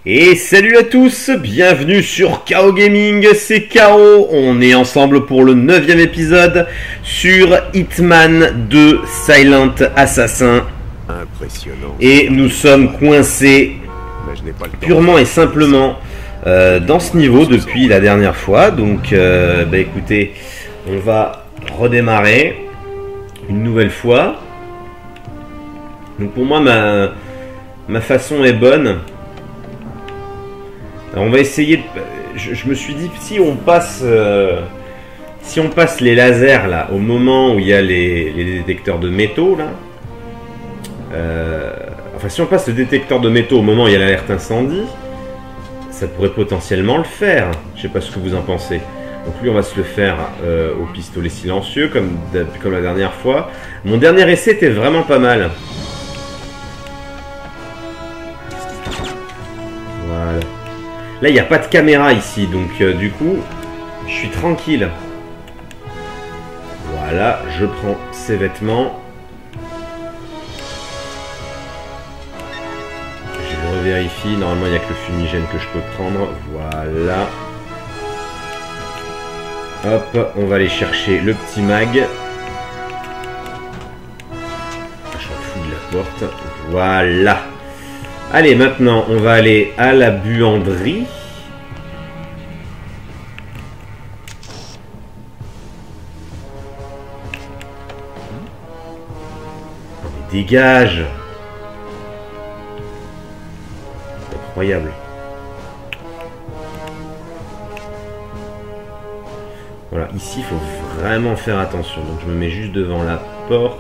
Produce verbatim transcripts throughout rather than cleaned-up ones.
Et salut à tous, bienvenue sur K O Gaming, c'est K O, on est ensemble pour le neuvième épisode sur Hitman deux Silent Assassin. Impressionnant. Et nous sommes coincés purement et simplement euh, dans ce niveau depuis la dernière fois. Donc euh, bah écoutez, on va redémarrer une nouvelle fois. Donc pour moi ma, ma façon est bonne. Alors on va essayer de... Je, je me suis dit, si on passe euh, si on passe les lasers là au moment où il y a les, les détecteurs de métaux là, euh, enfin si on passe le détecteur de métaux au moment où il y a l'alerte incendie, ça pourrait potentiellement le faire. Je sais pas ce que vous en pensez. Donc lui on va se le faire euh, au pistolet silencieux comme, comme la dernière fois. Mon dernier essai était vraiment pas mal. Voilà. Là, il n'y a pas de caméra ici, donc euh, du coup, je suis tranquille. Voilà, je prends ces vêtements. Je revérifie. Normalement, il n'y a que le fumigène que je peux prendre. Voilà. Hop, on va aller chercher le petit mag. Je m'en fous de la porte. Voilà. Allez, maintenant, on va aller à la buanderie. Oh, mais dégage! Incroyable. Voilà, ici, il faut vraiment faire attention. Donc, je me mets juste devant la porte.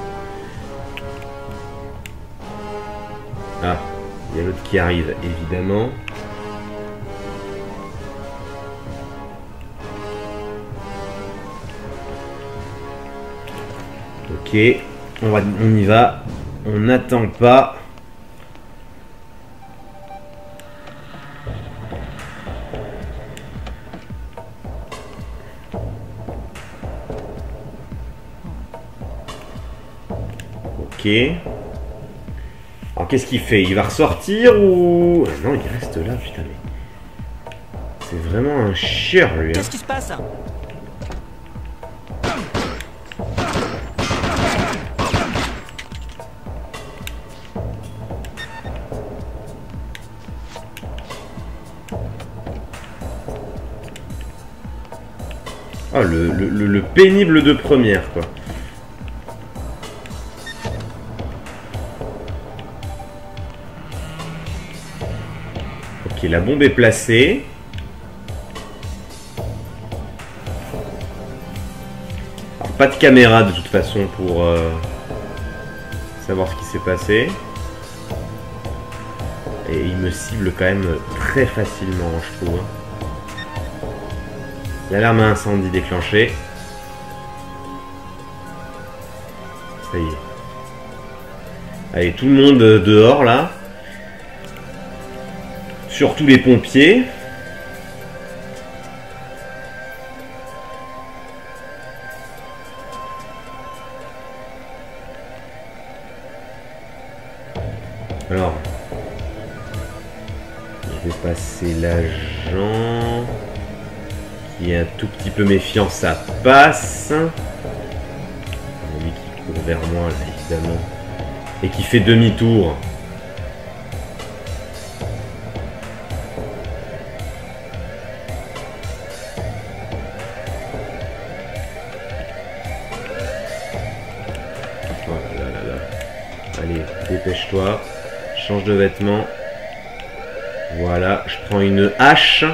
Ah, il y a l'autre qui arrive, évidemment. Ok, on, va, on y va. On n'attend pas. Ok. Alors qu'est-ce qu'il fait? Il va ressortir ou... Ah non, il reste là, putain, mais... C'est vraiment un chieur, lui. Hein. Qu'est-ce qui se passe? Ah, le, le, le, le pénible de première, quoi. Ok, la bombe est placée. Alors, pas de caméra de toute façon pour euh, savoir ce qui s'est passé. Et il me cible quand même très facilement, je trouve. L'alarme à incendie déclenchée. Ça y est. Allez, tout le monde dehors là. Surtout les pompiers. Alors, je vais passer l'agent qui est un tout petit peu méfiant, ça passe. Lui qui court vers moi là, évidemment, et qui fait demi-tour. Allez, dépêche-toi. Change de vêtements. Voilà, je prends une hache.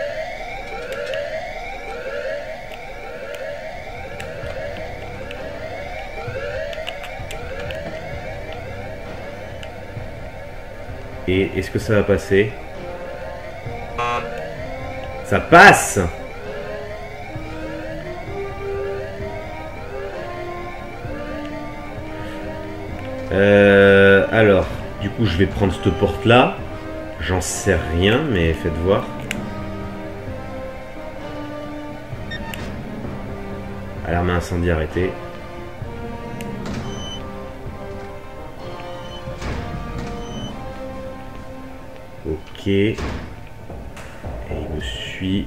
Et est-ce que ça va passer? Ça passe! Euh, alors, du coup, je vais prendre cette porte-là. J'en sais rien, mais faites voir. Alarme à incendie arrêtée. Ok. Et il me suit.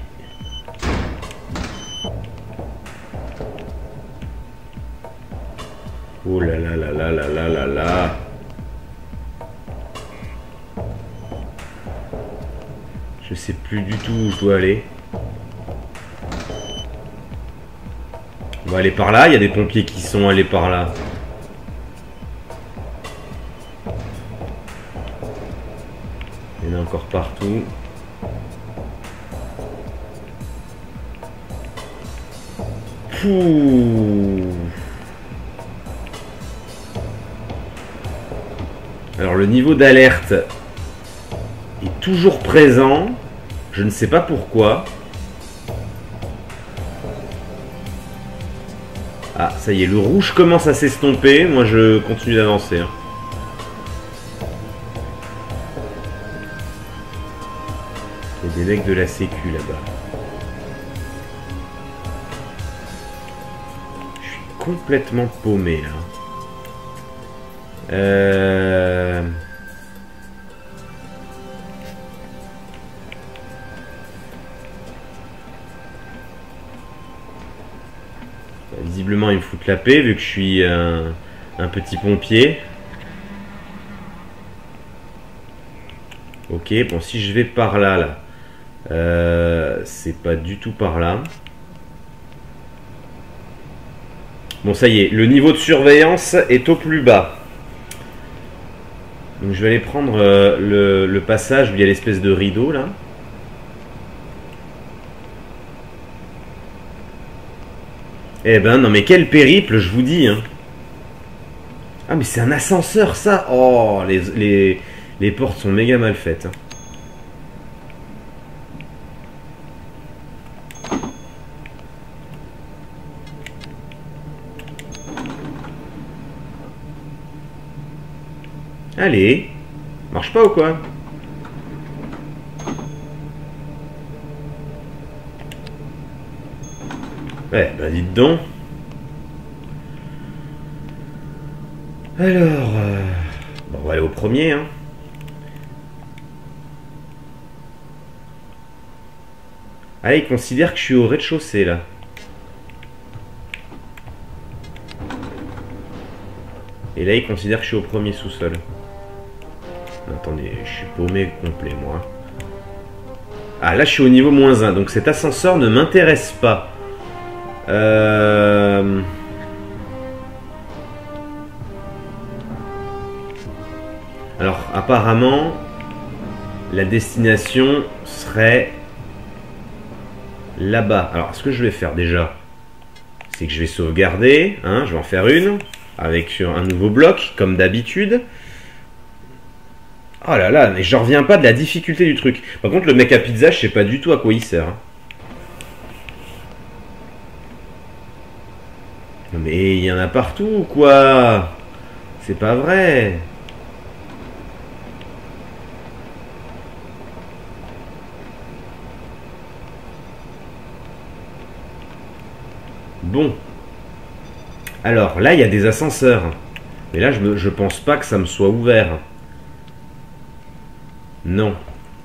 Oh là là là là là là là là. Je sais plus du tout où je dois aller. On va aller par là, il y a des pompiers qui sont allés par là. Il y en a encore partout. Pouh. Alors le niveau d'alerte est toujours présent. Je ne sais pas pourquoi. Ah, ça y est, le rouge commence à s'estomper. Moi, je continue d'avancer. Hein. Il y a des mecs de la sécu là-bas. Je suis complètement paumé là. Euh... Visiblement, ils me foutent la paix vu que je suis un, un petit pompier. Ok, bon, si je vais par là, là, euh, c'est pas du tout par là. Bon, ça y est, le niveau de surveillance est au plus bas. Donc, je vais aller prendre euh, le, le passage où il y a l'espèce de rideau là. Eh ben non mais quel périple, je vous dis hein. Ah mais c'est un ascenseur ça. Oh les, les, les portes sont méga mal faites hein. Allez. Marche pas ou quoi? Ouais, bah dites donc. Alors, euh... bon, on va aller au premier. Hein. Ah, il considère que je suis au rez-de-chaussée là. Et là, il considère que je suis au premier sous-sol. Attendez, je suis paumé complet moi. Ah, là, je suis au niveau moins un. Donc cet ascenseur ne m'intéresse pas. Euh... Alors, apparemment, la destination serait là-bas. Alors, ce que je vais faire déjà, c'est que je vais sauvegarder. Hein, je vais en faire une avec sur un nouveau bloc, comme d'habitude. Oh là là, mais je reviens pas de la difficulté du truc. Par contre, le mec à pizza, je sais pas du tout à quoi il sert. Hein. Mais il y en a partout, quoi. C'est pas vrai. Bon. Alors, là, il y a des ascenseurs. Mais là, je, me, je pense pas que ça me soit ouvert. Non.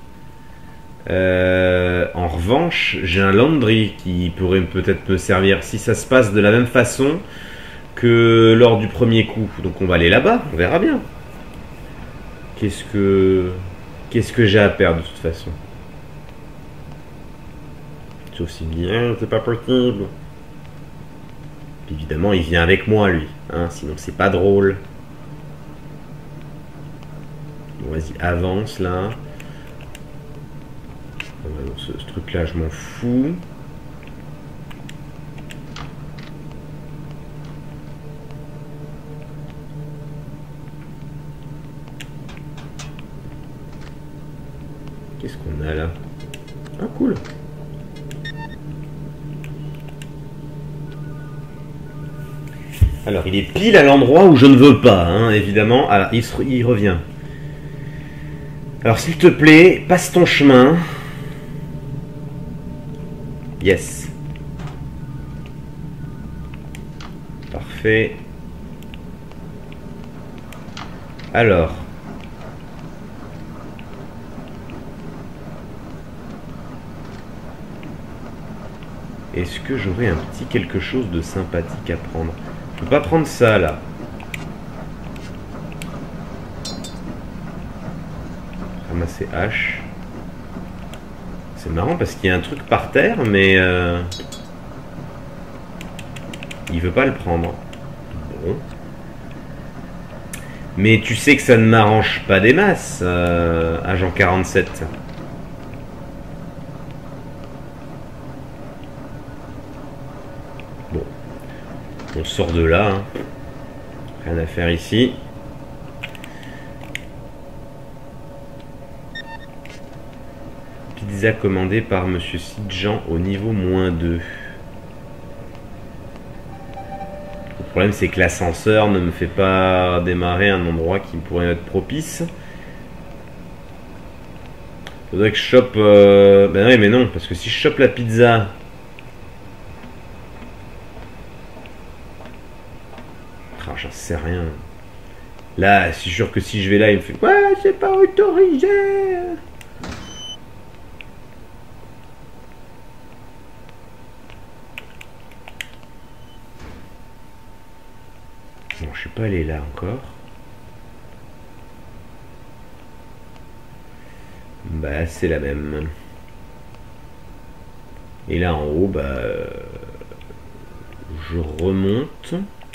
Euh, en revanche, j'ai un laundry qui pourrait peut-être me servir si ça se passe de la même façon que lors du premier coup. Donc on va aller là-bas, on verra bien. Qu'est-ce que qu'est-ce que j'ai à perdre de toute façon? Sauf s'il me dit hein, c'est pas possible. Puis évidemment, il vient avec moi lui, hein, sinon c'est pas drôle. Bon, vas-y, avance là. Ce, ce truc là je m'en fous. Qu'est-ce qu'on a là? Ah cool. Alors il est pile à l'endroit où je ne veux pas hein, évidemment. Alors il, se, il revient. Alors s'il te plaît, passe ton chemin. Yes. Parfait. Alors. Est-ce que j'aurais un petit quelque chose de sympathique à prendre? Je peux pas prendre ça là. Ramasser hache. C'est marrant parce qu'il y a un truc par terre, mais euh, il veut pas le prendre. Bon. Mais tu sais que ça ne m'arrange pas des masses, euh, agent quarante-sept. Bon. On sort de là. Hein. Rien à faire ici. Pizza commandée par Monsieur Sidjan au niveau moins deux. Le problème c'est que l'ascenseur ne me fait pas démarrer un endroit qui pourrait être propice. Faudrait que je chope... Euh... Ben oui mais non, parce que si je chope la pizza... Ah, j'en sais rien. Là, c'est sûr que si je vais là, il me fait... Ouais, c'est pas autorisé. Bon, je suis pas allé là encore. Bah, c'est la même. Et là en haut, bah, je remonte.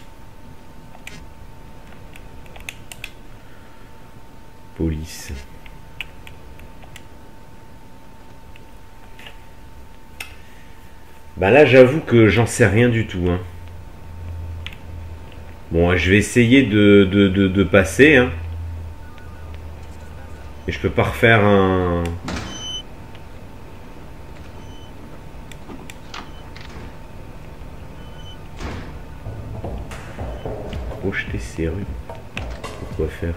Police. Bah là, j'avoue que j'en sais rien du tout. Hein. Bon, je vais essayer de, de, de, de passer. Hein. Et je peux pas refaire un... Projeter ses rues. Pourquoi faire?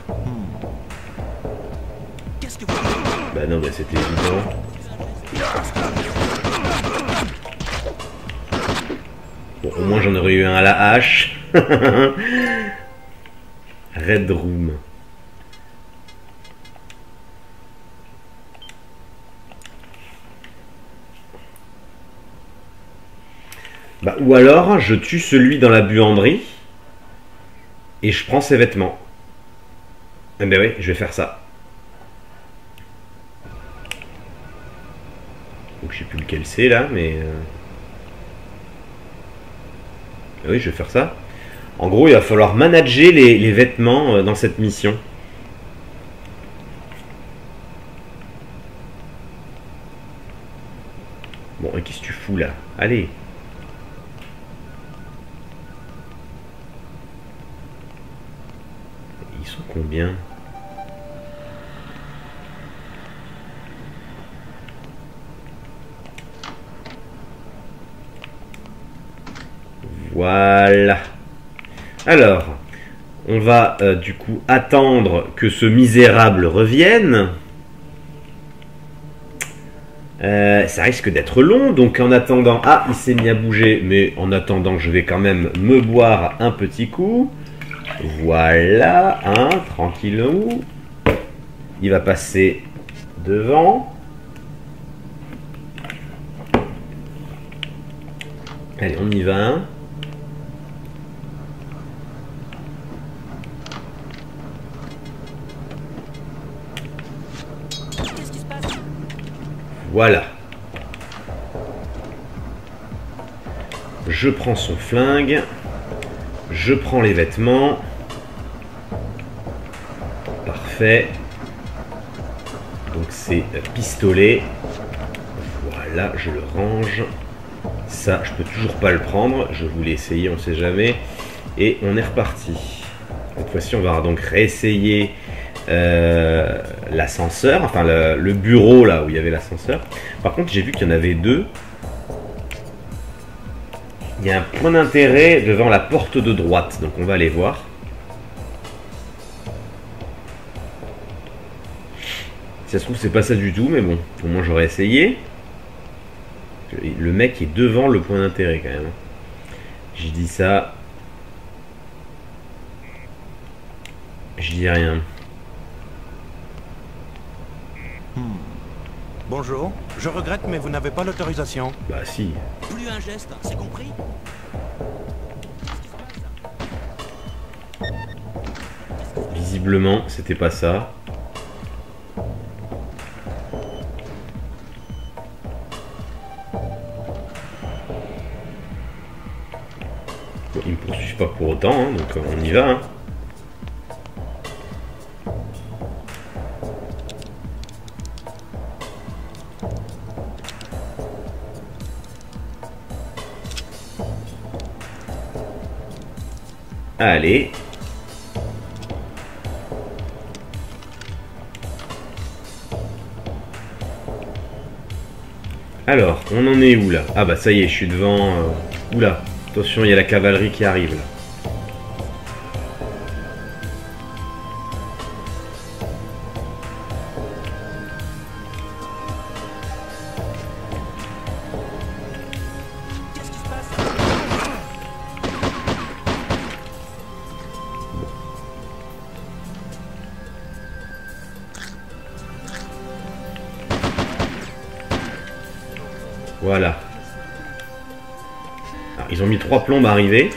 Bah non, bah c'était évident. Bon, au moins j'en aurais eu un à la hache. Red Room. Bah, ou alors, je tue celui dans la buanderie et je prends ses vêtements. Eh ben oui, je vais faire ça. Donc je sais plus lequel c'est là, mais... Euh... Oui, je vais faire ça. En gros, il va falloir manager les, les vêtements dans cette mission. Bon, et qu'est-ce que tu fous là? Allez. Ils sont combien? Voilà. Alors, on va euh, du coup attendre que ce misérable revienne. Euh, ça risque d'être long, donc en attendant... Ah, il s'est mis à bouger, mais en attendant, je vais quand même me boire un petit coup. Voilà, hein, tranquillou. Il va passer devant. Allez, on y va. Voilà. Je prends son flingue. Je prends les vêtements. Parfait. Donc c'est pistolet. Voilà, je le range. Ça, je peux toujours pas le prendre. Je voulais essayer, on sait jamais. Et on est reparti. Cette fois-ci, on va donc réessayer euh, l'ascenseur. Enfin, le, le bureau là où il y avait l'ascenseur. Par contre, j'ai vu qu'il y en avait deux. Il y a un point d'intérêt devant la porte de droite. Donc on va aller voir. Si ça se trouve, c'est pas ça du tout. Mais bon, au moins j'aurais essayé. Le mec est devant le point d'intérêt quand même. J'ai dit ça. Je dis rien. Bonjour. Je regrette, mais vous n'avez pas l'autorisation. Bah si. Plus un geste, c'est compris? Visiblement, c'était pas ça. Bon, ils me poursuivent pas pour autant, hein, donc on y va. Hein. Allez. Alors, on en est où là? Ah bah ça y est, je suis devant... Euh... Oula, attention, il y a la cavalerie qui arrive là. Qu'est-ce qui se passe? Voilà. Alors, ils ont mis trois plombes à arriver.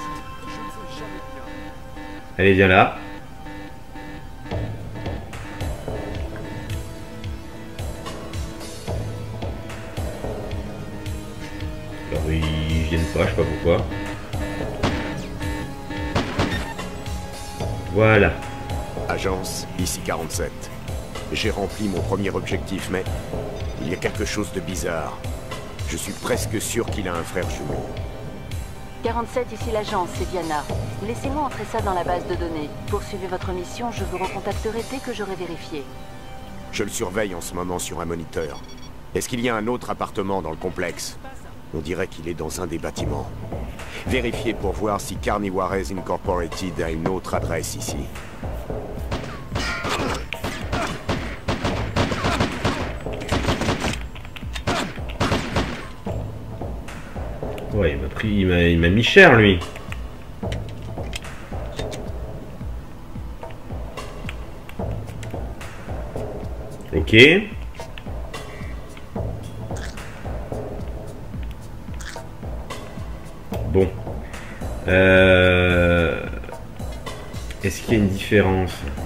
Allez, viens là. Alors, ils viennent pas, je sais pas pourquoi. Voilà. Agence, ici quarante-sept. J'ai rempli mon premier objectif, mais il y a quelque chose de bizarre. Je suis presque sûr qu'il a un frère jumeau. quarante-sept, ici l'agence, c'est Diana. Laissez-moi entrer ça dans la base de données. Poursuivez votre mission, je vous recontacterai dès que j'aurai vérifié. Je le surveille en ce moment sur un moniteur. Est-ce qu'il y a un autre appartement dans le complexe? On dirait qu'il est dans un des bâtiments. Vérifiez pour voir si Carniwares Incorporated a une autre adresse ici. Ouais, il m'a pris, il m'a, il m'a mis cher lui. Ok. Bon. Euh... Est-ce qu'il y a une différence?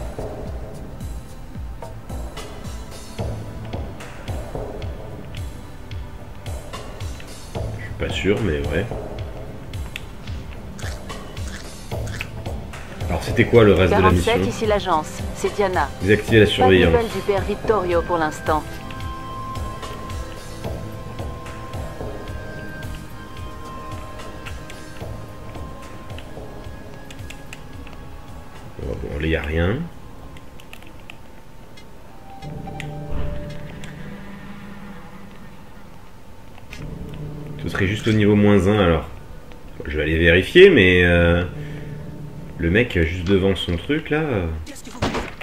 Pas sûr, mais ouais. Alors c'était quoi le reste de la mission? quarante-sept, ici l'agence, c'est Diana. Désactiver la Pas de surveillance. nouvelles du père Vittorio pour l'instant. Oh, bon, là il n'y a rien. Ce serait juste au niveau moins un alors. Je vais aller vérifier, mais euh, le mec juste devant son truc là. euh, Qu'est-ce que vous...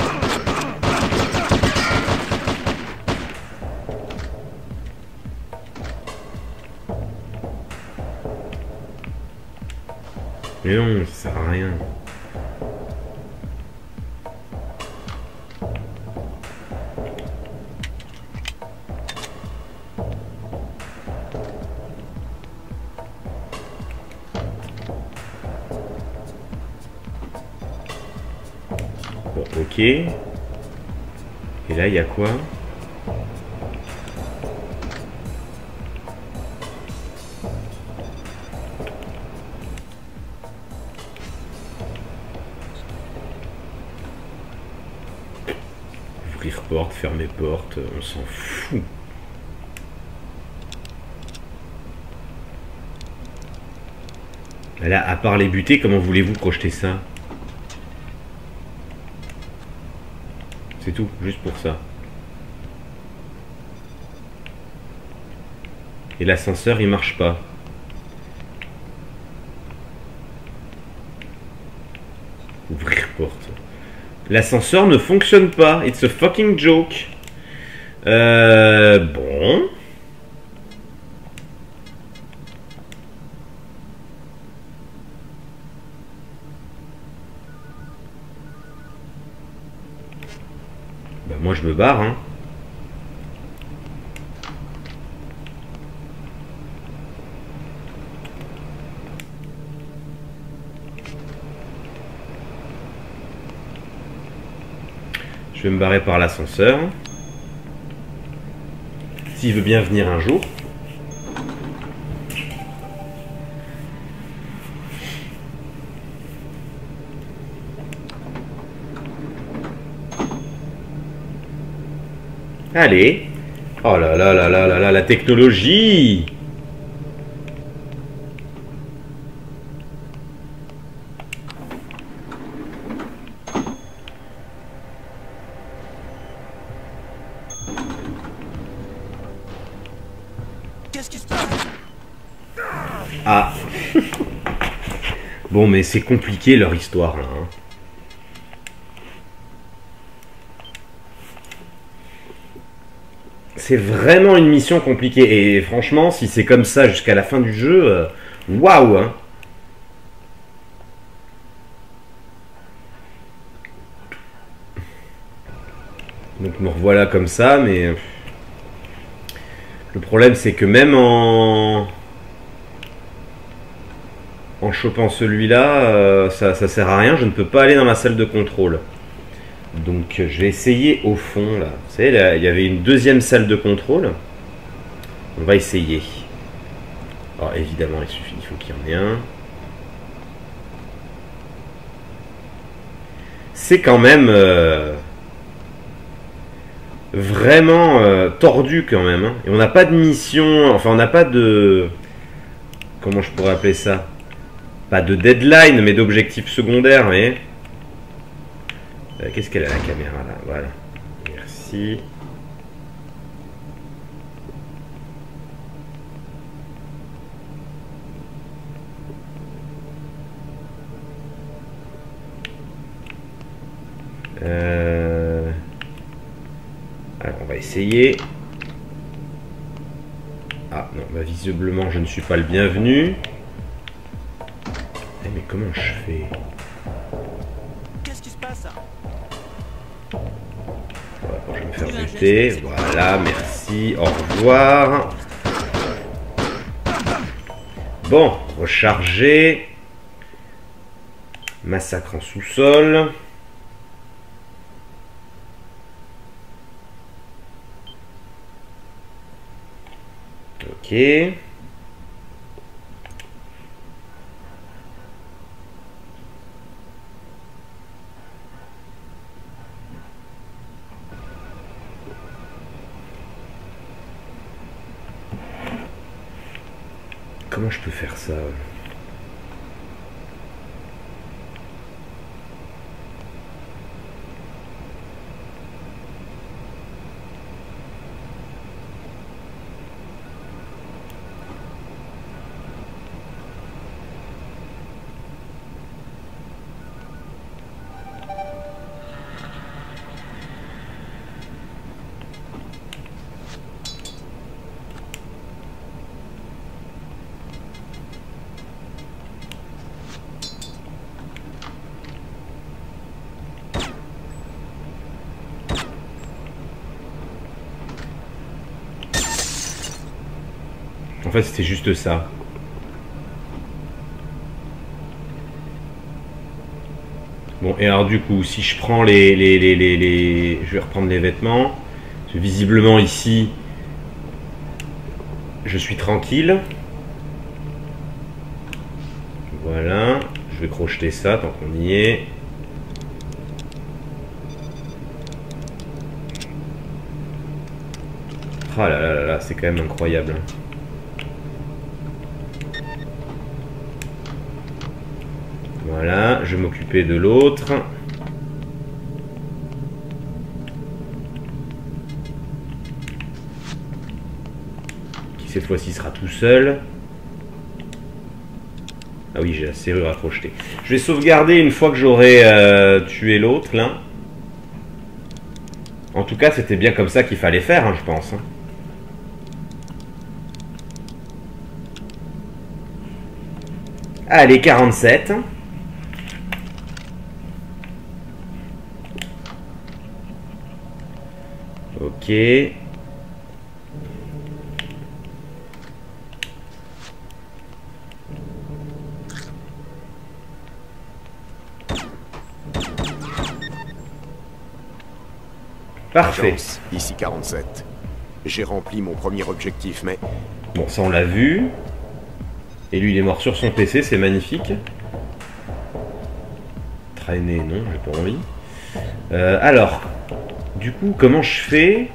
Mais non, ça sert à rien. Bon, ok. Et là, il y a quoi? Ouvrir porte, fermer porte, on s'en fout. Là, à part les buter, comment voulez-vous projeter ça? C'est tout, juste pour ça. Et l'ascenseur, il marche pas. Ouvrir porte. L'ascenseur ne fonctionne pas. It's a fucking joke. Euh... Bon. Bah moi je me barre, hein. Je vais me barrer par l'ascenseur. S'il veut bien venir un jour. Allez. Oh là là là là là là, la technologie. Qu'est-ce qui se passe? Ah. Bon, mais c'est compliqué leur histoire là. Hein. C'est vraiment une mission compliquée. Et franchement, si c'est comme ça jusqu'à la fin du jeu, waouh hein. Donc me revoilà comme ça, mais... Le problème, c'est que même en... En chopant celui-là, euh, ça, ça sert à rien. Je ne peux pas aller dans la salle de contrôle. Donc je vais essayer au fond là. Vous savez, là, il y avait une deuxième salle de contrôle. On va essayer. Alors évidemment, il suffit, il faut qu'il y en ait un. C'est quand même euh, vraiment euh, tordu quand même. Hein. Et on n'a pas de mission, enfin on n'a pas de... Comment je pourrais appeler ça? Pas de deadline, mais d'objectif secondaire, mais... Qu'est-ce qu'elle a la caméra là? Voilà. Merci. Euh... Alors on va essayer. Ah non, bah, visiblement je ne suis pas le bienvenu. Eh, mais comment je fais? Qu'est-ce qui se passe? Je vais me faire buter. Voilà, merci. Au revoir. Bon, recharger. Massacre en sous-sol. Ok. Comment je peux faire ça? En fait, c'était juste ça. Bon, et alors du coup, si je prends les... les, les, les, les... Je vais reprendre les vêtements. Parce que visiblement, ici, je suis tranquille. Voilà. Je vais crocheter ça tant qu'on y est. Ah là là là là, c'est quand même incroyable. Voilà, je vais m'occuper de l'autre. Qui cette fois-ci sera tout seul. Ah oui, j'ai la serrure à crocheter. Je vais sauvegarder une fois que j'aurai euh, tué l'autre, là. En tout cas, c'était bien comme ça qu'il fallait faire, hein, je pense. Hein. Allez, quarante-sept. Ok. Parfait. Agence, ici quarante-sept. J'ai rempli mon premier objectif, mais... Bon, ça on l'a vu. Et lui il est mort sur son P C, c'est magnifique. Traîner, non, j'ai pas envie. Euh, alors, du coup, comment je fais?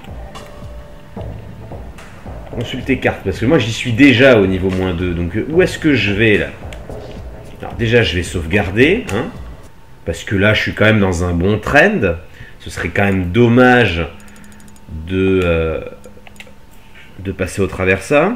Consulter carte, parce que moi j'y suis déjà au niveau moins deux. Donc où est-ce que je vais là? Alors déjà je vais sauvegarder, hein, parce que là je suis quand même dans un bon trend. Ce serait quand même dommage de, euh, de passer au travers ça.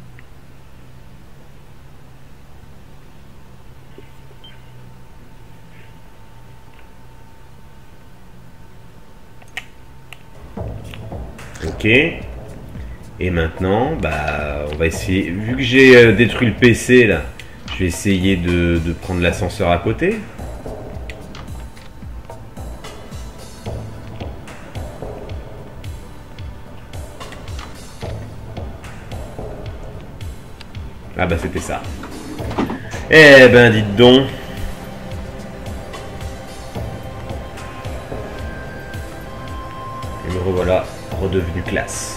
Ok. Et maintenant, bah, on va essayer. Vu que j'ai euh, détruit le P C là, je vais essayer de, de prendre l'ascenseur à côté. Ah bah c'était ça. Eh ben dites donc. Et me revoilà redevenu classe.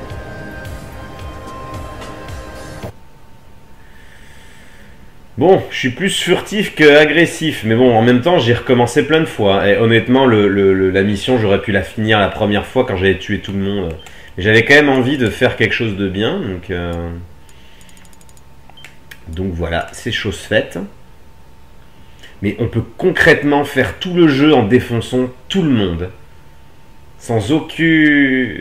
Bon, je suis plus furtif que agressif, mais bon, en même temps, j'ai recommencé plein de fois. Et honnêtement, le, le, le, la mission, j'aurais pu la finir la première fois quand j'avais tué tout le monde. Mais j'avais quand même envie de faire quelque chose de bien, donc... Euh... Donc voilà, c'est chose faite. Mais on peut concrètement faire tout le jeu en défonçant tout le monde. Sans aucune...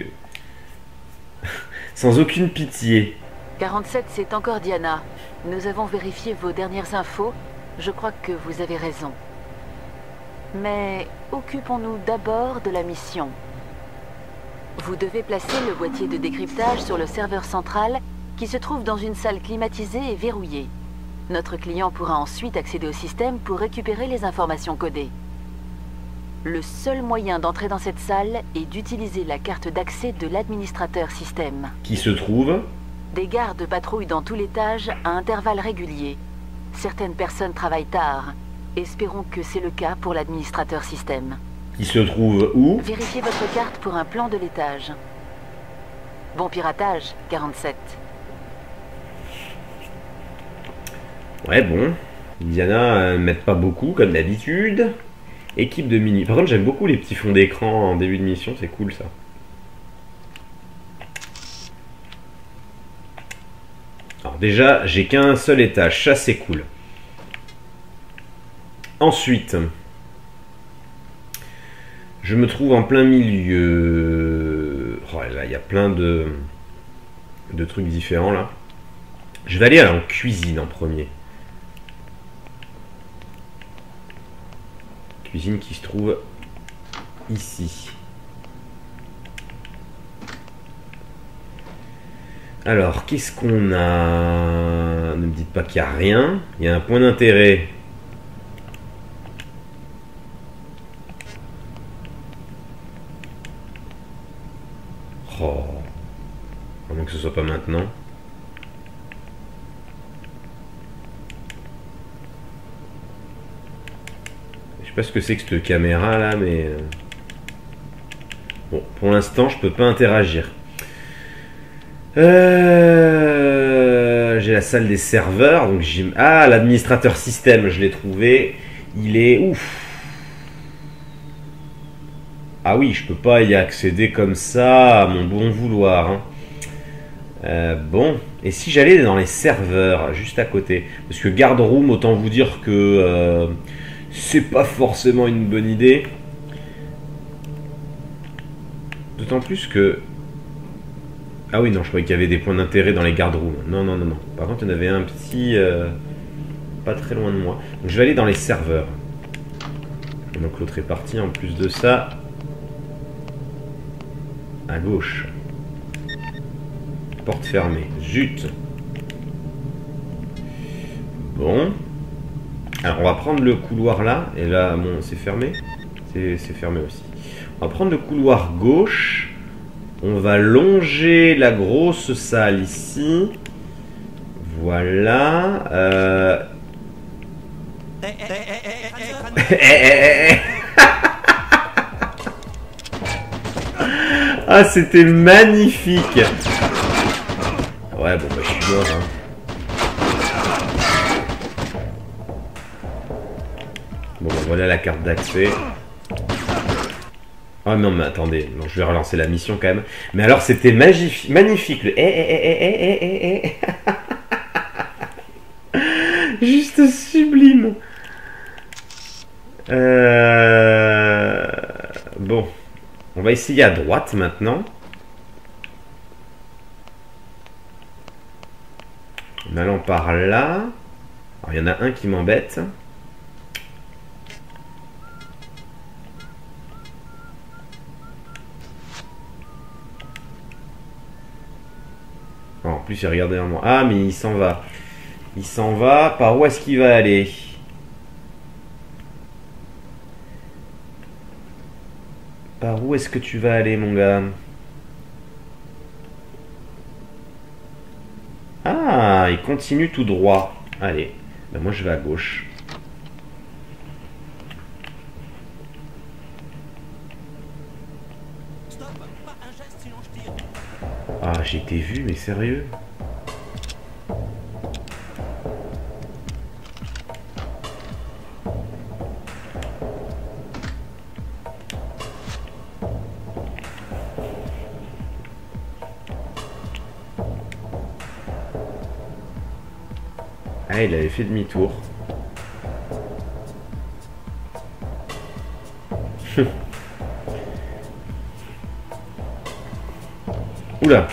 Sans aucune pitié. quarante-sept, c'est encore Diana. Nous avons vérifié vos dernières infos. Je crois que vous avez raison. Mais occupons-nous d'abord de la mission. Vous devez placer le boîtier de décryptage sur le serveur central qui se trouve dans une salle climatisée et verrouillée. Notre client pourra ensuite accéder au système pour récupérer les informations codées. Le seul moyen d'entrer dans cette salle est d'utiliser la carte d'accès de l'administrateur système. Qui se trouve ? Des gardes patrouillent dans tout l'étage à intervalles réguliers. Certaines personnes travaillent tard. Espérons que c'est le cas pour l'administrateur système. Qui se trouve où ? Vérifiez votre carte pour un plan de l'étage. Bon piratage, quarante-sept. Ouais, bon. Indiana euh, m'aide pas beaucoup, comme d'habitude. Équipe de mini. Par contre, j'aime beaucoup les petits fonds d'écran en début de mission, c'est cool ça. Alors déjà, j'ai qu'un seul étage, ça c'est cool. Ensuite, je me trouve en plein milieu. Oh là, il y a plein de, de trucs différents là. Je vais aller en cuisine en premier. Cuisine qui se trouve ici. Alors, qu'est-ce qu'on a? Ne me dites pas qu'il n'y a rien. Il y a un point d'intérêt. Oh. À moins que ce soit pas maintenant. Je sais pas ce que c'est que cette caméra là, mais... Bon, pour l'instant, je peux pas interagir. Euh, j'ai la salle des serveurs, donc j'ai... Ah, l'administrateur système, je l'ai trouvé. Il est ouf. Ah oui, je peux pas y accéder comme ça à mon bon vouloir. Hein. Euh, bon, et si j'allais dans les serveurs, juste à côté, parce que Guard Room, autant vous dire que euh, c'est pas forcément une bonne idée. D'autant plus que... Ah oui, non, je croyais qu'il y avait des points d'intérêt dans les Guard Rooms. Non, non, non, non. Par contre, il y en avait un petit... Euh, pas très loin de moi. Donc, je vais aller dans les serveurs. Donc, l'autre est parti. En plus de ça... À gauche. Porte fermée. Zut. Bon. Alors, on va prendre le couloir là. Et là, bon, c'est fermé. C'est fermé aussi. On va prendre le couloir gauche. On va longer la grosse salle ici. Voilà. Euh... Eh, eh, eh, eh, eh, Eh, eh, eh, eh. Ah, c'était magnifique. Ouais, bon, bah, je suis mort, hein. Bon, bah, voilà la carte d'accès. Oh non, mais attendez, non, je vais relancer la mission quand même. Mais alors, c'était magnifique, magnifique. Le... Eh, eh, eh, eh, eh, eh, eh. Juste sublime. Euh... Bon, on va essayer à droite maintenant. En allant par là. Alors, il y en a un qui m'embête. En plus, il regarde derrière moi. Ah, mais il s'en va. Il s'en va. Par où est-ce qu'il va aller? Par où est-ce que tu vas aller, mon gars? Ah, il continue tout droit. Allez, ben moi je vais à gauche. Ah, j'ai été vu, mais sérieux? Ah, il avait fait demi-tour. Oula.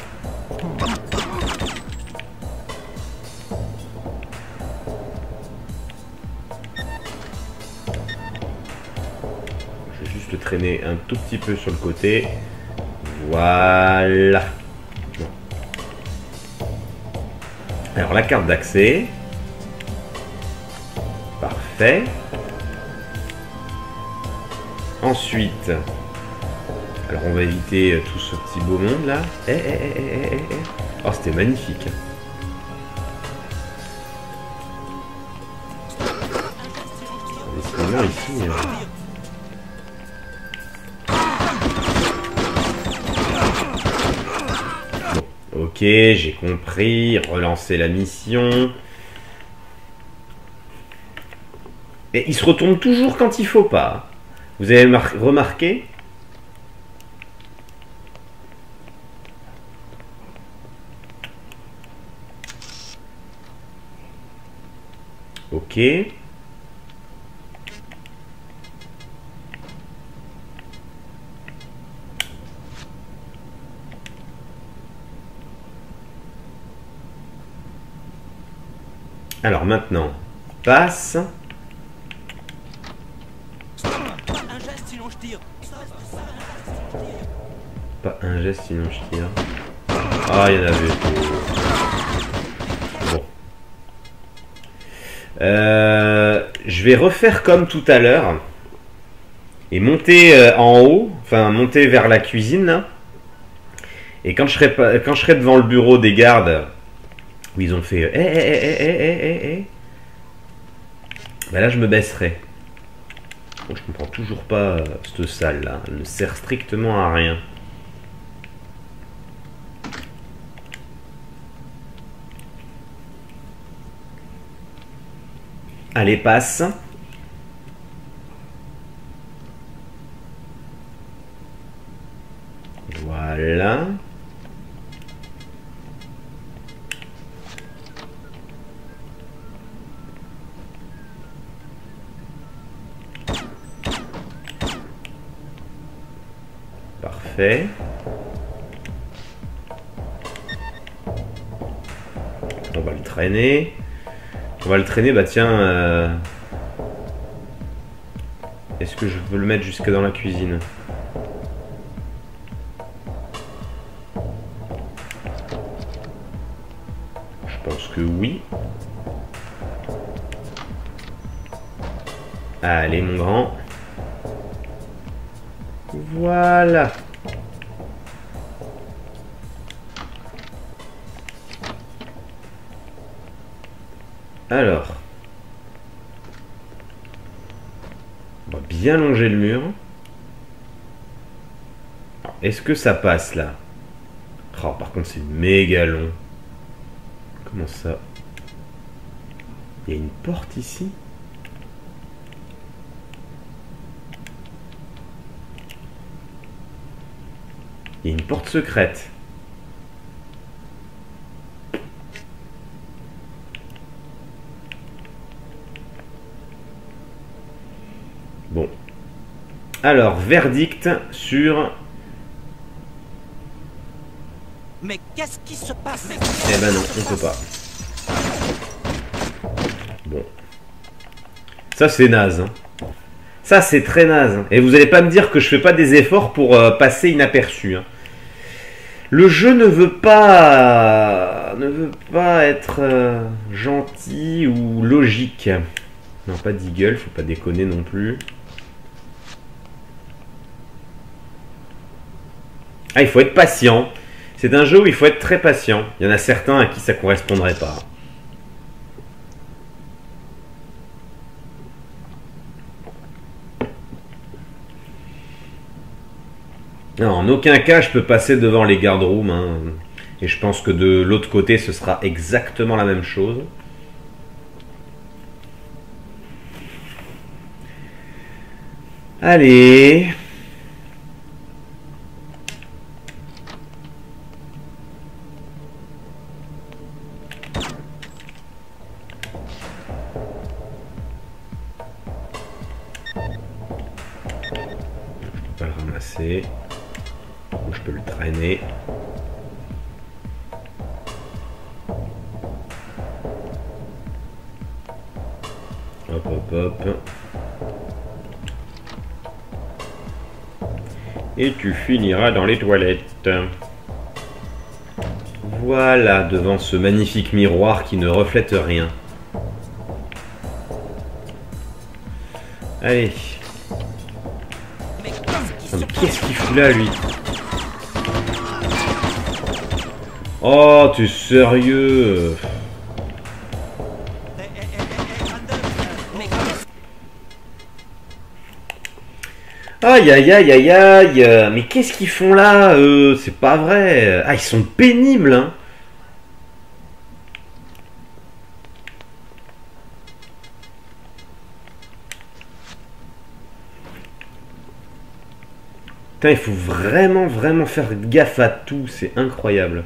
Je vais juste le traîner un tout petit peu sur le côté. Voilà. Bon. Alors la carte d'accès. Parfait. Ensuite, alors on va éviter tout ce petit beau monde là. Eh, eh, eh, eh, eh, eh. Oh, c'était magnifique. Sinon ici. Euh... Bon, ok, j'ai compris. Relancer la mission. Et il se retourne toujours quand il faut pas. Vous avez remarqué? Ok. Alors maintenant, passe. Pas un geste sinon je tire. Ah, il y en avait. Bon. Euh, je vais refaire comme tout à l'heure. Et monter euh, en haut. Enfin, monter vers la cuisine. Là. Et quand je, serai pas, quand je serai devant le bureau des gardes, où ils ont fait. Eh, eh, eh, eh, eh, eh, eh. Ben là, je me baisserai. Bon, je comprends toujours pas euh, cette salle là. Elle ne sert strictement à rien. Allez, passe. Voilà. Parfait. On va le traîner. On va le traîner, bah tiens. Euh... Est-ce que je peux le mettre jusque dans la cuisine? Je pense que oui. Allez, mon grand. Voilà. Alors. On va bien longer le mur. Alors, est-ce que ça passe là? Oh, par contre, c'est méga long. Comment ça? Il y a une porte ici? Il y a une porte secrète. Bon. Alors, verdict sur... Mais qu'est-ce qui se passe? Eh ben non, on peut pas. Bon. Ça, c'est naze. Hein. Ça, c'est très naze. Hein. Et vous allez pas me dire que je fais pas des efforts pour euh, passer inaperçu. Hein. Le jeu ne veut pas... ne veut pas être euh, gentil ou logique. Non, pas d'eagle, faut pas déconner non plus. Ah, il faut être patient. C'est un jeu où il faut être très patient. Il y en a certains à qui ça correspondrait pas. Non, en aucun cas je peux passer devant les guard-rooms. Hein. Et je pense que de l'autre côté ce sera exactement la même chose. Allez. Je peux pas le ramasser. Ou je peux le traîner. Hop hop hop. Et tu finiras dans les toilettes. Voilà, devant ce magnifique miroir qui ne reflète rien. Allez. Oh, mais qu'est-ce qu'il fout là, lui? Oh, t'es sérieux? Aïe aïe aïe aïe aïe. Mais qu'est-ce qu'ils font là? euh, C'est pas vrai. Ah, ils sont pénibles, hein. Putain, il faut vraiment vraiment faire gaffe à tout. C'est incroyable.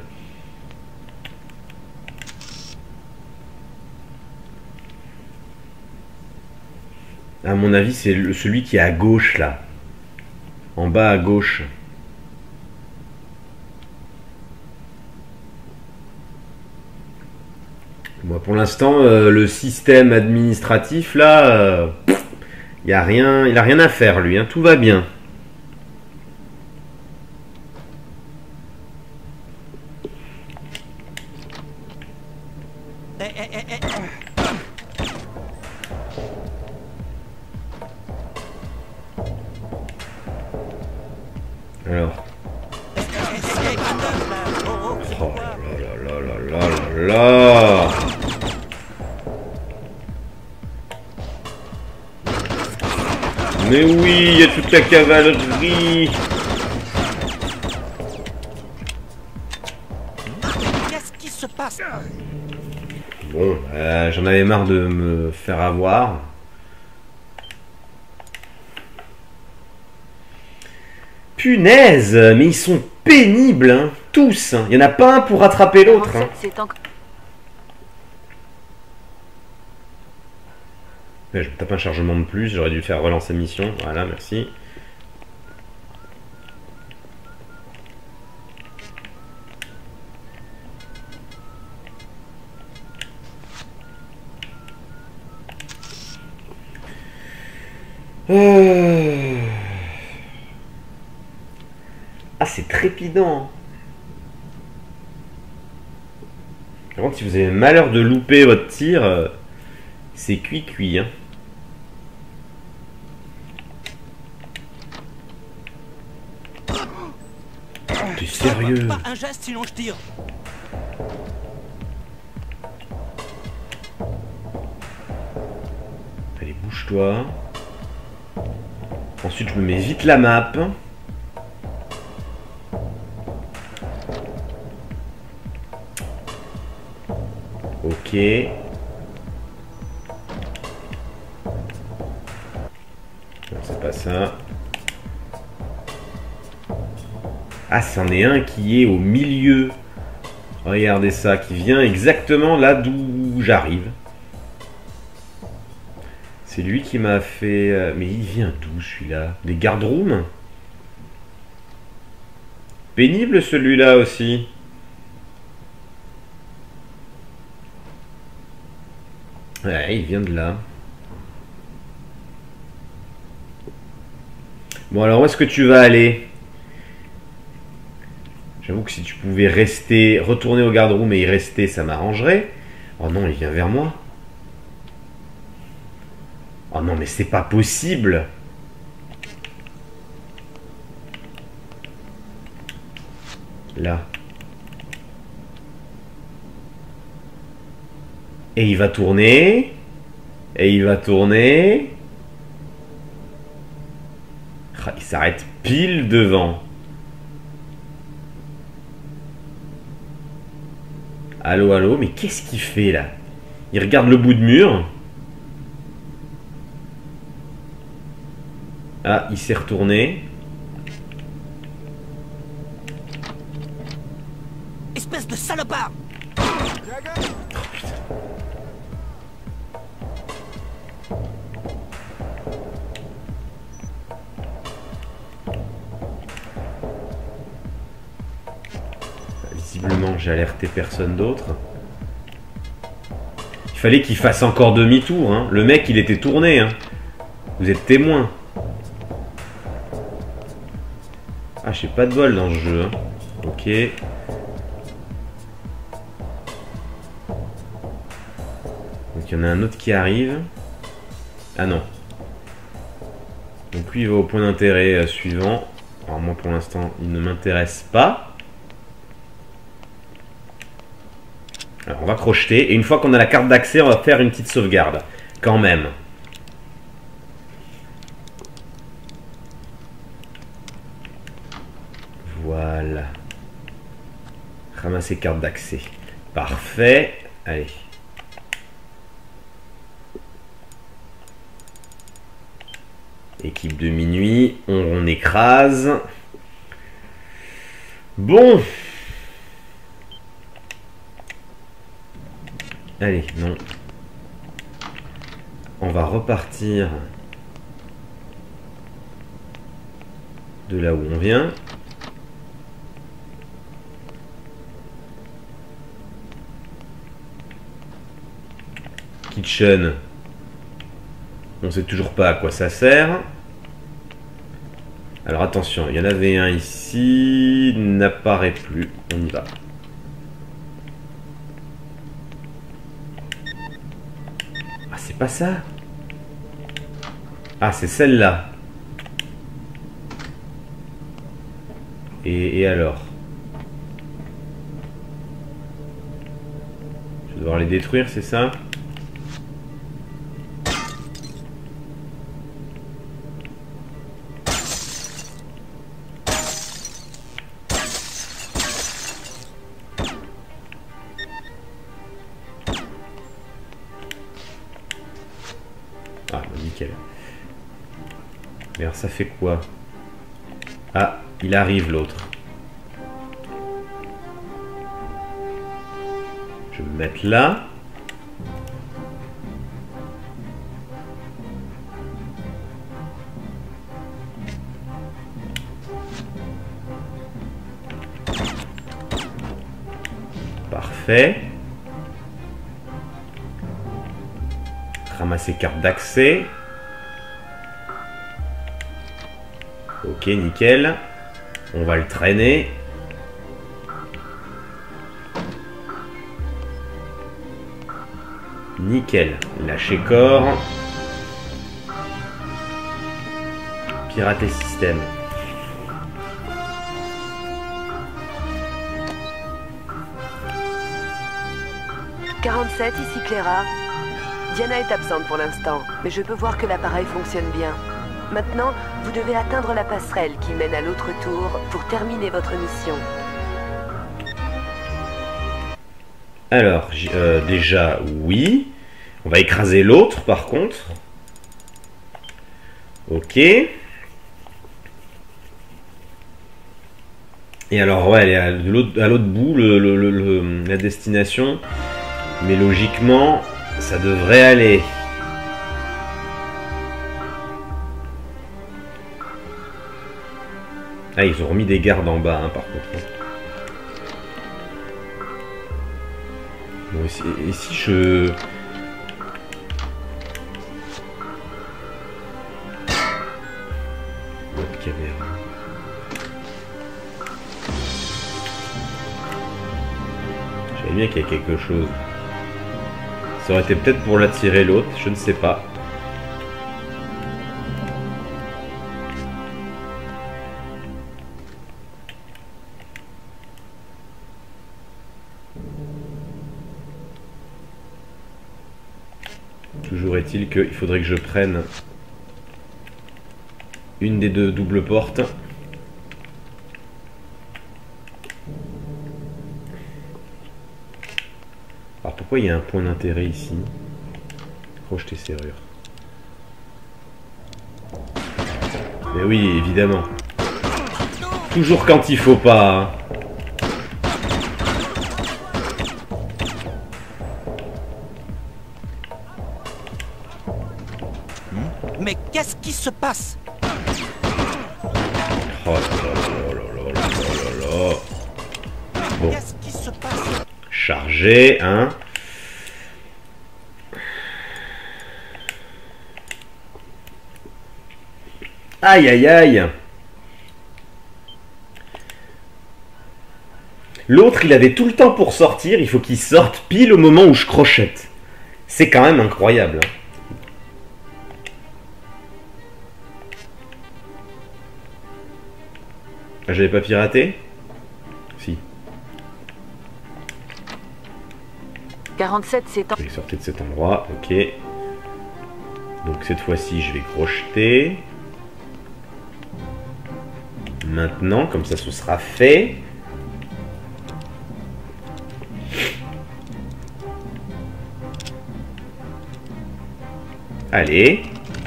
À mon avis, c'est celui qui est à gauche là. En bas à gauche. Moi, pour l'instant, euh, le système administratif là, euh, il y a rien, il a rien à faire lui. Hein, tout va bien. Alors. Oh là là là là là là. Mais oui, il y a toute la cavalerie. Qu'est-ce qui se passe? Bon, euh, j'en avais marre de me faire avoir. Punaise, mais ils sont pénibles, hein, tous. Il n'y en a pas un pour rattraper l'autre. Hein. Ouais, je me tape un chargement de plus, j'aurais dû faire relancer mission. Voilà, merci. Euh... Ah, c'est trépidant. Par contre, si vous avez le malheur de louper votre tir, euh, c'est cuit-cuit. Hein. T'es sérieux? Pas un geste sinon je tire. Allez, bouge-toi. Ensuite, je me mets vite la map. Ok. Non, c'est pas ça. Ah, c'en est un qui est au milieu. Regardez ça, qui vient exactement là d'où j'arrive. C'est lui qui m'a fait... euh, Mais il vient d'où celui-là? Des guard-rooms? Pénible celui-là aussi. Ouais, il vient de là. Bon, alors où est-ce que tu vas aller? J'avoue que si tu pouvais rester, retourner au garde-room et y rester, ça m'arrangerait. Oh non, il vient vers moi. Oh non, mais c'est pas possible. Là. Et il va tourner. Et il va tourner. Ah, il s'arrête pile devant. Allô, allô, mais qu'est-ce qu'il fait là? Il regarde le bout de mur. Ah, il s'est retourné. Espèce de salopard! Oh, putain. Visiblement, j'ai alerté personne d'autre. Il fallait qu'il fasse encore demi-tour. Hein. Le mec, il était tourné. Hein. Vous êtes témoin. Ah, j'ai pas de bol dans ce jeu. Hein. Ok. Donc, il y en a un autre qui arrive. Ah non. Donc, lui, il va au point d'intérêt euh, suivant. Alors, moi, pour l'instant, il ne m'intéresse pas. Alors, on va crocheter. Et une fois qu'on a la carte d'accès, on va faire une petite sauvegarde. Quand même. Voilà. Ramasser carte d'accès. Parfait. Allez. Équipe de minuit. On, on écrase. Bon. Allez, non. On va repartir de là où on vient. Kitchen. On sait toujours pas à quoi ça sert. Alors attention, il y en avait un ici. N'apparaît plus. On y va. Ah, c'est pas ça. Ah, c'est celle-là. Et, et alors? Je vais devoir les détruire, c'est ça? Ah, nickel. Mais alors ça fait quoi? Ah, il arrive l'autre. Je vais me mettre là. Parfait. Ramasser carte d'accès. Ok, nickel. On va le traîner. Nickel. Lâcher corps. Pirater système. quarante-sept, ici Clara. Diana est absente pour l'instant, mais je peux voir que l'appareil fonctionne bien. Maintenant, vous devez atteindre la passerelle qui mène à l'autre tour pour terminer votre mission. Alors, euh, déjà, oui. On va écraser l'autre, par contre. Ok. Et alors, ouais, elle est à l'autre bout, le, le, le, le, la destination. Mais logiquement, ça devrait aller. Ah, ils ont remis des gardes en bas, hein, par contre. Bon, et si, et si je... Votre caméra. J'avais bien qu'il y a quelque chose. Ça aurait été peut-être pour l'attirer l'autre, je ne sais pas. Toujours est-il qu'il faudrait que je prenne une des deux doubles portes. Alors pourquoi il y a un point d'intérêt ici? Crocheter serrure. Mais oui, évidemment. Toujours quand il faut pas. Hein. Mais qu'est-ce qui se passe? Oh là là là là là là là là. Bon. Qu'est-ce qui se passe? Chargé, hein. Aïe aïe aïe. L'autre, il avait tout le temps pour sortir. Il faut qu'il sorte pile au moment où je crochette. C'est quand même incroyable. Hein. J'avais pas piraté? Si. quarante-sept, c'est en... Je vais sortir de cet endroit, ok. Donc cette fois-ci, je vais crocheter. Maintenant, comme ça, ce sera fait. Allez.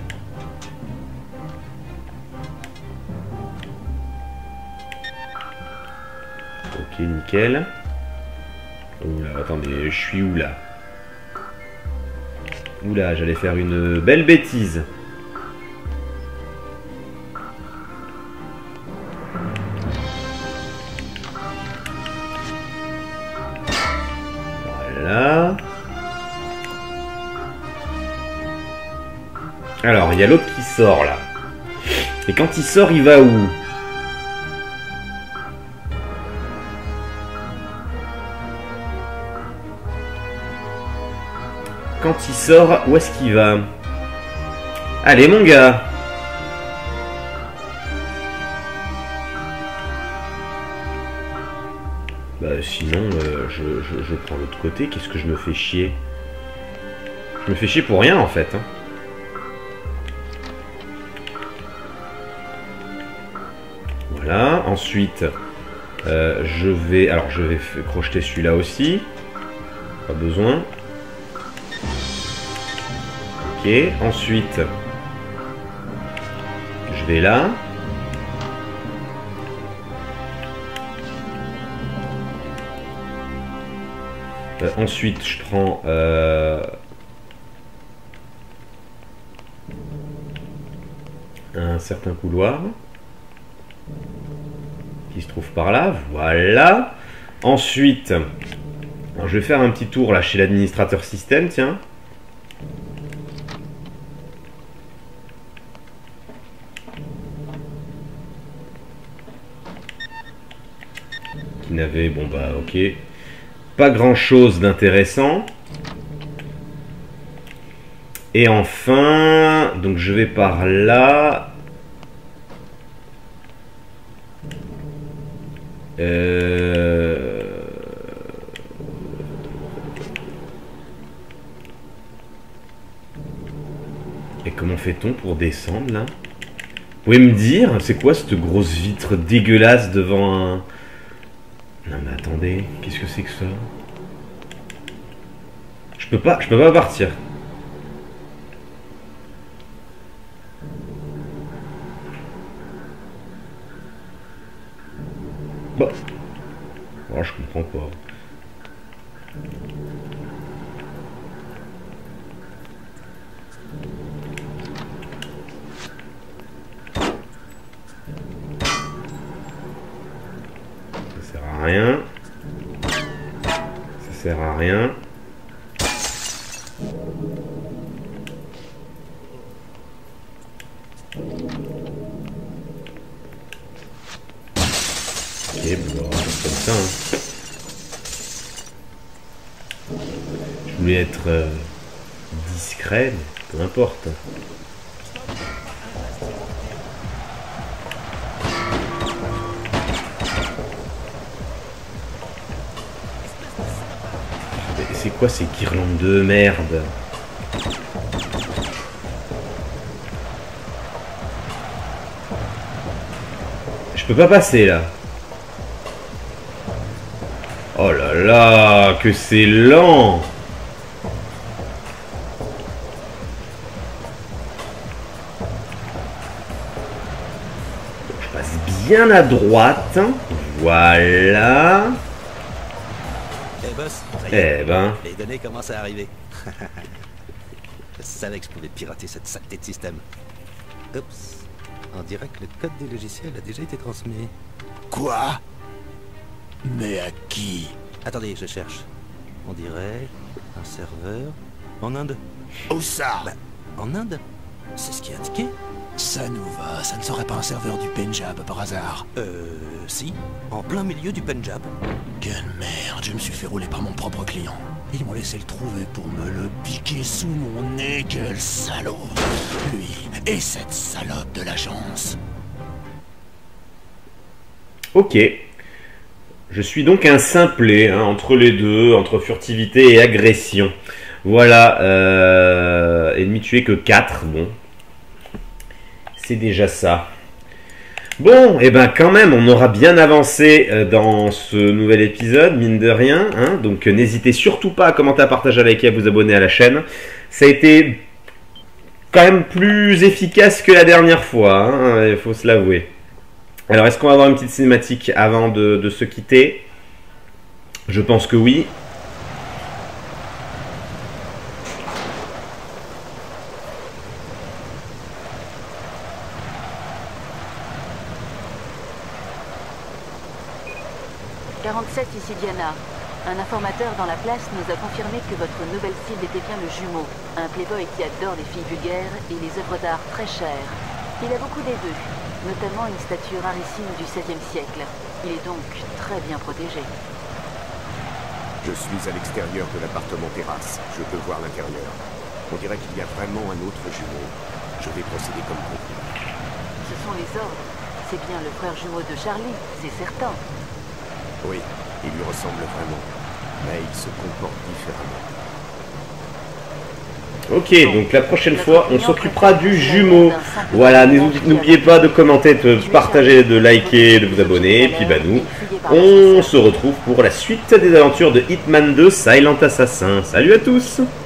Ok, nickel. Oula, attendez, je suis où là? Oula, j'allais faire une belle bêtise. Voilà. Alors, il y a l'autre qui sort là. Et quand il sort, il va où? Quand il sort, où est-ce qu'il va? Allez mon gars. Bah sinon, euh, je, je, je prends l'autre côté. Qu'est-ce que je me fais chier? Je me fais chier pour rien en fait. Hein. Voilà. Ensuite, euh, je vais... Alors je vais crocheter celui-là aussi. Pas besoin. Ok, ensuite, je vais là. Euh, ensuite, je prends euh, un certain couloir qui se trouve par là. Voilà. Ensuite, alors, je vais faire un petit tour là chez l'administrateur système, tiens. N'avait, bon bah ok, pas grand chose d'intéressant. Et enfin, donc je vais par là. Euh... Et comment fait-on pour descendre là? Vous pouvez me dire, c'est quoi cette grosse vitre dégueulasse devant un... Non mais attendez, qu'est-ce que c'est que ça? peux pas, je peux pas partir. Bon. Oh, je comprends pas. Ça sert à rien. Ça sert à rien. Ok, bon, comme ça. Hein. Je voulais être euh, discret, mais peu importe. C'est quoi ces guirlandes de merde? Je peux pas passer là. Oh là là, que c'est lent. Je passe bien à droite. Voilà. Eh boss, ça y est, Eh ben. les données commencent à arriver. Je savais que je pouvais pirater cette saleté de système. Oups. On dirait que le code du logiciel a déjà été transmis. Quoi? Mais à qui? Attendez, je cherche. On dirait un serveur en Inde. Où ça? Bah, en Inde? C'est ce qui est indiqué. Ça nous va, ça ne serait pas un serveur du Pendjab par hasard. Euh, si. En plein milieu du Pendjab. Quelle merde, je me suis fait rouler par mon propre client. Ils m'ont laissé le trouver pour me le piquer sous mon nez, quel salaud. Lui et cette salope de l'agence. Ok. Je suis donc un simplet, hein, entre les deux, entre furtivité et agression. Voilà. Euh, ennemi tué que quatre, bon. C'est déjà ça. Bon, et eh ben quand même, on aura bien avancé dans ce nouvel épisode, mine de rien. Hein, donc n'hésitez surtout pas à commenter, à partager, à liker, à vous abonner à la chaîne. Ça a été quand même plus efficace que la dernière fois, hein, il faut se l'avouer. Alors, est-ce qu'on va avoir une petite cinématique avant de, de se quitter? Je pense que oui. quarante-sept, ici Diana. Un informateur dans la place nous a confirmé que votre nouvelle cible était bien le jumeau, un playboy qui adore les filles vulgaires et les œuvres d'art très chères. Il a beaucoup des deux, notamment une statue rarissime du seizième siècle. Il est donc très bien protégé. Je suis à l'extérieur de l'appartement terrasse. Je peux voir l'intérieur. On dirait qu'il y a vraiment un autre jumeau. Je vais procéder comme convenu. Ce sont les ordres. C'est bien le frère jumeau de Charlie, c'est certain. Oui, il lui ressemble vraiment. Mais il se comporte différemment. Ok, donc la prochaine fois, on s'occupera du jumeau. Voilà, n'oubliez pas de commenter, de partager, de liker, de vous abonner. Et puis bah nous, on se retrouve pour la suite des aventures de Hitman deux Silent Assassin. Salut à tous!